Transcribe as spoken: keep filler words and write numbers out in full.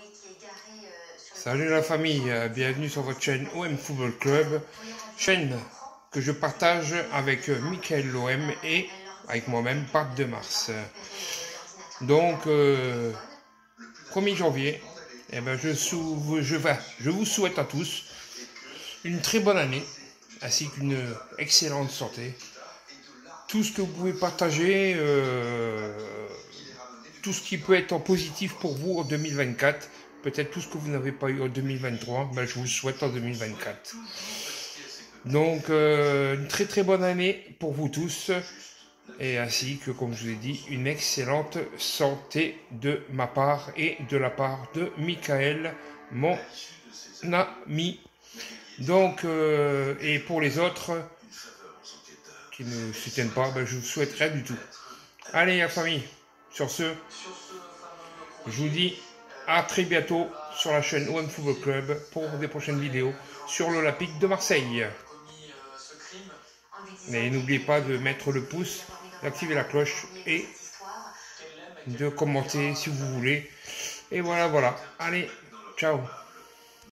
Salut la famille, euh, bienvenue sur votre chaîne O M Football Club, chaîne que je partage avec euh, Michael l'O M et avec moi-même, Pape de Mars. Donc, euh, premier janvier, eh ben, je, sou je, vais, je vous souhaite à tous une très bonne année, ainsi qu'une excellente santé. Tout ce que vous pouvez partager, euh, tout ce qui peut être en positif pour vous en deux mille vingt-quatre, peut-être tout ce que vous n'avez pas eu en deux mille vingt-trois, ben je vous le souhaite en deux mille vingt-quatre. Donc, euh, une très très bonne année pour vous tous, et ainsi que, comme je vous ai dit, une excellente santé de ma part et de la part de Michael, mon ami. Donc, euh, et pour les autres qui ne soutiennent pas, ben je vous souhaite rien du tout. Allez la famille, sur ce, je vous dis à très bientôt sur la chaîne O M Football Club pour des prochaines vidéos sur l'Olympique de Marseille. Mais n'oubliez pas de mettre le pouce, d'activer la cloche et de commenter si vous voulez. Et voilà, voilà. Allez, ciao.